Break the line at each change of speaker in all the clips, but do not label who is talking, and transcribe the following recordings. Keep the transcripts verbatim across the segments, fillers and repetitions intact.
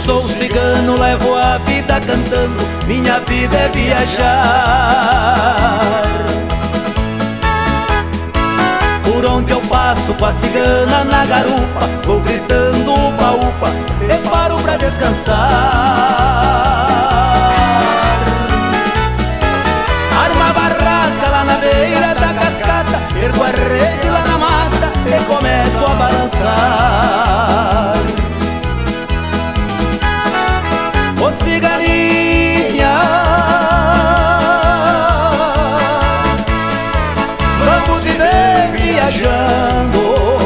sou cigano, levo a vida cantando, minha vida é viajar. Por onde eu passo com a cigana na garupa, vou gritando upa upa, e paro pra descansar. Armo a barraca lá na beira da cascata, ergo a rede lá na mata e começo a balançar. Ô ciganinha, vamos viver viajando.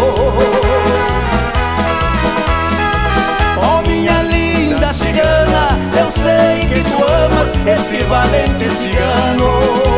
Oh minha linda cigana, eu sei que tu amas este valente cigano.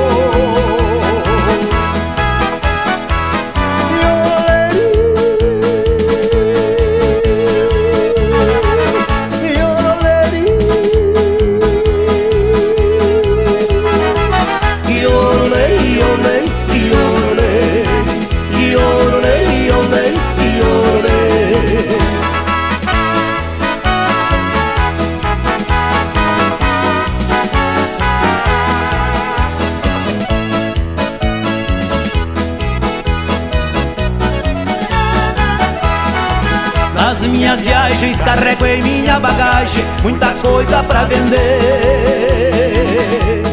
Nas minhas viagens carrego em minha bagagem muita coisa pra vender.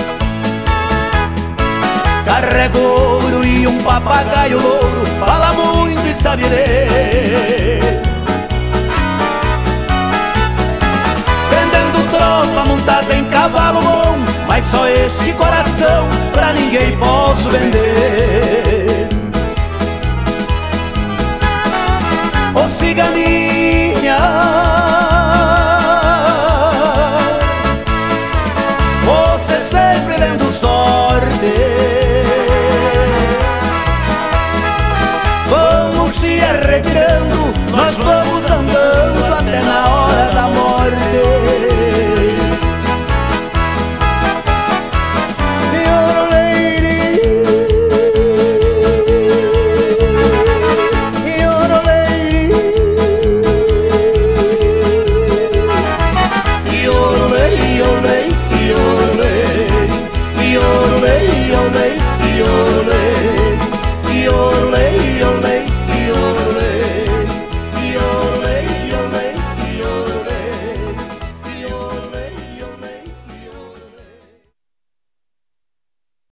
Carrego ouro e um papagaio louro, fala muito e sabe ler. Vendendo tropa montada em cavalo bom, mas só este coração pra ninguém posso vender. Ô ciganinha,